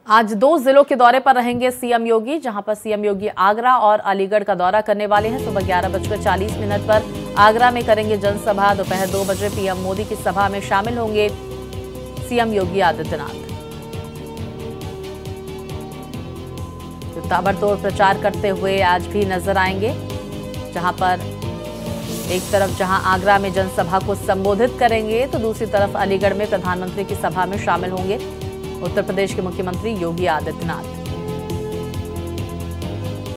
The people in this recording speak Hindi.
आज 2 जिलों के दौरे पर रहेंगे सीएम योगी, जहां पर सीएम योगी आगरा और अलीगढ़ का दौरा करने वाले हैं। सुबह 11:40 पर आगरा में करेंगे जनसभा। दोपहर 2 बजे पीएम मोदी की सभा में शामिल होंगे सीएम योगी आदित्यनाथ। तो ताबड़तोड़ प्रचार करते हुए आज भी नजर आएंगे, जहां पर एक तरफ आगरा में जनसभा को संबोधित करेंगे तो दूसरी तरफ अलीगढ़ में प्रधानमंत्री की सभा में शामिल होंगे उत्तर प्रदेश के मुख्यमंत्री योगी आदित्यनाथ।